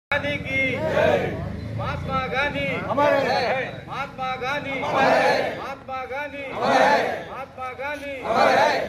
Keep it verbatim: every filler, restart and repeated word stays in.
गांधी की महात्मा गांधी हमारे हैं, महात्मा गांधी हमारे हैं, महात्मा गांधी हमारे हैं, महात्मा गांधी हमारे हैं।